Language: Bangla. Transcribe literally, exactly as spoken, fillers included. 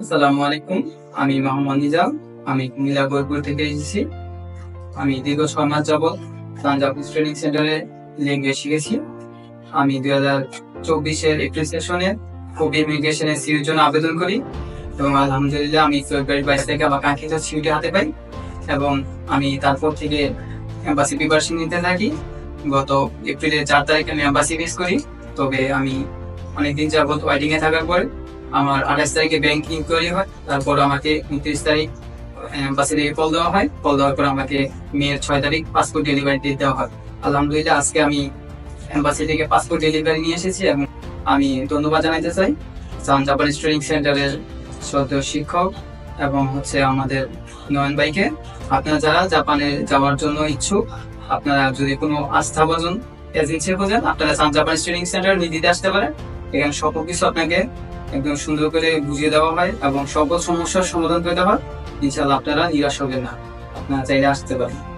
আসসালামু আলাইকুম। আমি মোহাম্মদ নিজাম। আমি কুমিল্লা গোলপুর থেকে এসেছি। আমি দীর্ঘ ছয় মাস যাবৎ সানজাব ট্রেনিং সেন্টারে ল্যাঙ্গুয়েজ শিখেছি। আমি দুই হাজার চব্বিশের এপ্রিল সেশনে কবি ইমিগ্রেশনের সিউর জন্য আবেদন করি এবং আলহামদুলিল্লাহ আমি ফেব্রুয়ারি বাইশ থেকে আমার কাঙ্ক্ষিত সিউটি হাতে পাই এবং আমি তারপর থেকে এম্বাসি প্রিপারেশন নিতে থাকি। গত এপ্রিলের চার তারিখে আমি এম্বাসি ফেস করি। তবে আমি অনেকদিন যাবৎ ওয়েটিং এ থাকার পরে আমার আঠাশ তারিখে ব্যাংক ইনকোয়ারি হয়। তারপর আমাকে উনত্রিশ তারিখ এম্বাসি থেকে কল দেওয়া হয়। কল দেওয়ার পর আমাকে মেয়ের ছয় তারিখ পাসপোর্ট ডেলিভারি দিয়ে দেওয়া হয়। আলহামদুলিল্লাহ আজকে আমি এম্বাসি থেকে পাসপোর্ট ডেলিভারি নিয়ে এসেছি এবং আমি ধন্যবাদ জানাতে চাই সান জাপানিজ ট্রেনিং সেন্টারের শ্রদ্ধেয় শিক্ষক এবং হচ্ছে আমাদের নয়ন ভাইকে। আপনারা যারা জাপানে যাওয়ার জন্য ইচ্ছুক, আপনারা যদি কোনো আস্থাভাজন এজেন্সি খোঁজেন, আপনারা সান জাপানিজ ট্রেনিং সেন্টার নিতে আসতে পারেন। এখানে সকল কিছু আপনাকে একদম সুন্দর করে বুঝিয়ে দেওয়া হয় এবং সকল সমস্যার সমাধান করে দেওয়া হয়। ইনশাআল্লাহ আপনারা নিরাশ হবেন না, আপনারা চাইলে আসতে পারেন।